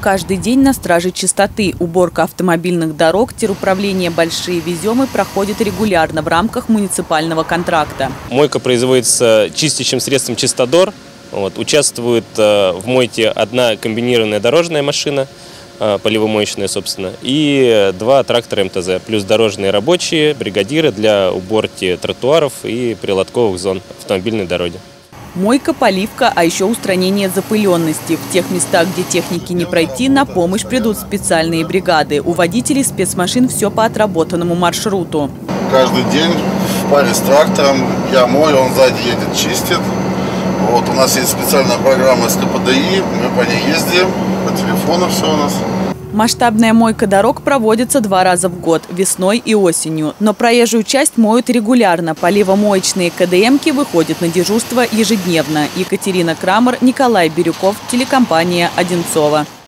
каждый день на страже чистоты. Уборка автомобильных дорог, теруправление «Большие Веземы» проходит регулярно в рамках муниципального контракта. Мойка производится чистящим средством «Чистодор». Участвует в мойке одна комбинированная дорожная машина, поливомоечная, собственно, и 2 трактора МТЗ, плюс дорожные рабочие, бригадиры для уборки тротуаров и приладковых зон автомобильной дороги. Мойка, поливка, а еще устранение запыленности. В тех местах, где техники не пройти, на помощь придут специальные бригады. У водителей спецмашин все по отработанному маршруту. Каждый день в паре с трактором я мою, он сзади едет, чистит. У нас есть специальная программа СКПДИ, мы по ней ездим, по телефону все у нас. Масштабная мойка дорог проводится 2 раза в год – весной и осенью. Но проезжую часть моют регулярно. Поливомоечные КДМки выходят на дежурство ежедневно. Екатерина Крамер, Николай Бирюков, телекомпания «Одинцово».